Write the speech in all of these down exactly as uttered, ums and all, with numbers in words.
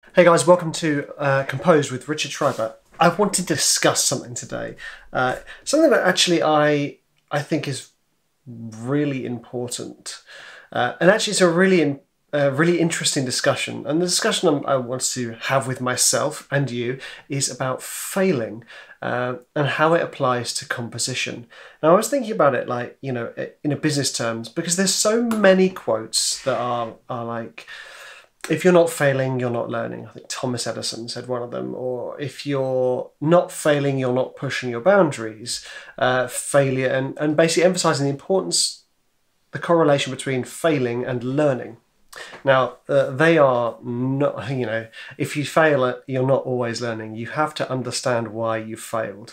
Hey guys, welcome to uh, Composed with Richard Schreiber. I wanted to discuss something today, uh, something that actually I I think is really important, uh, and actually it's a really in, uh, really interesting discussion. And the discussion I'm, I want to have with myself and you is about failing uh, and how it applies to composition. Now I was thinking about it like you know in a business terms because there's so many quotes that are are like, if you're not failing, you're not learning. I think Thomas Edison said one of them. Or if you're not failing, you're not pushing your boundaries. Uh, failure, and, and basically emphasizing the importance, the correlation between failing and learning. Now, uh, they are not, you know, if you fail, you're not always learning. You have to understand why you failed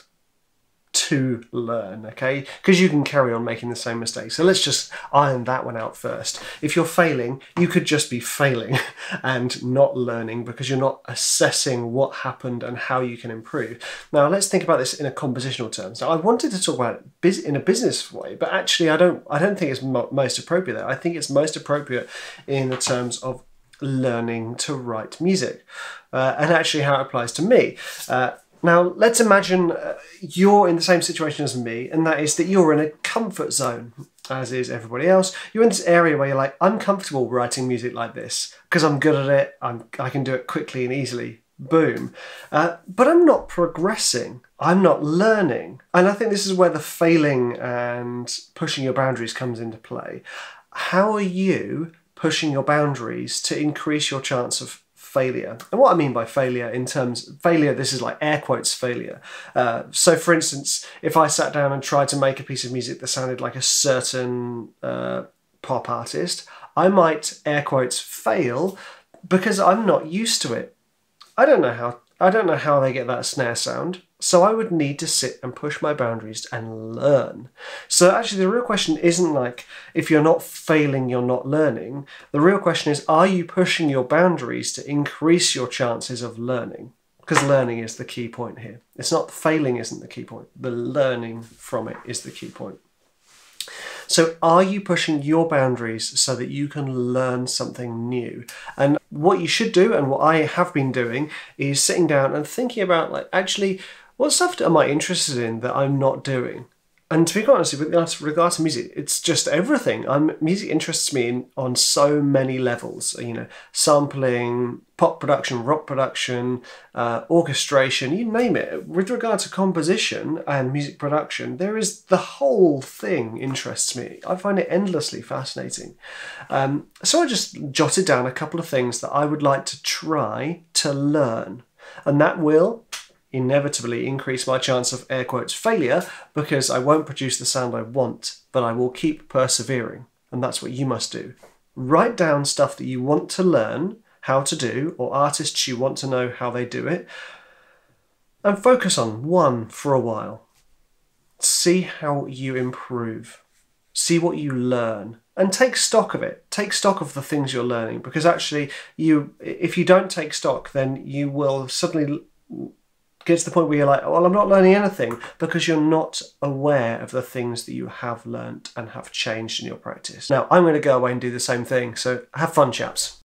to learn, okay? Because you can carry on making the same mistakes. So let's just iron that one out first. If you're failing, you could just be failing and not learning because you're not assessing what happened and how you can improve. Now let's think about this in a compositional terms. Now I wanted to talk about it in a business way, but actually I don't I don't think it's mo most appropriate there. I think it's most appropriate in the terms of learning to write music uh, and actually how it applies to me. Uh, Now, let's imagine uh, you're in the same situation as me, and that is that you're in a comfort zone, as is everybody else. You're in this area where you're like, I'm comfortable writing music like this because I'm good at it, I'm, I can do it quickly and easily, boom. Uh, but I'm not progressing, I'm not learning. And I think this is where the failing and pushing your boundaries comes into play. How are you pushing your boundaries to increase your chance of failure? And what I mean by failure in terms failure, this is like air quotes failure. Uh, so for instance, if I sat down and tried to make a piece of music that sounded like a certain uh, pop artist, I might air quotes fail because I'm not used to it. I don't know how I don't know how they get that snare sound. So I would need to sit and push my boundaries and learn. So actually the real question isn't like, if you're not failing, you're not learning. The real question is, are you pushing your boundaries to increase your chances of learning? Because learning is the key point here. It's not failing isn't the key point. The learning from it is the key point. So are you pushing your boundaries so that you can learn something new? And what you should do, and what I have been doing, is sitting down and thinking about, like, actually, what stuff am I interested in that I'm not doing? And to be quite honest, with regards to music, it's just everything. I'm, music interests me in, on so many levels. You know, sampling, pop production, rock production, uh, orchestration, you name it. With regard to composition and music production, there is the whole thing interests me. I find it endlessly fascinating. Um, so I just jotted down a couple of things that I would like to try to learn, and that will inevitably increase my chance of air quotes failure because I won't produce the sound I want, but I will keep persevering. And that's what you must do. Write down stuff that you want to learn how to do, or artists you want to know how they do it, and focus on one for a while. See how you improve. See what you learn. And take stock of it. Take stock of the things you're learning, because actually, you, if you don't take stock, then you will suddenly get to the point where you're like, well, I'm not learning anything, because you're not aware of the things that you have learnt and have changed in your practice. Now, I'm going to go away and do the same thing, so have fun, chaps.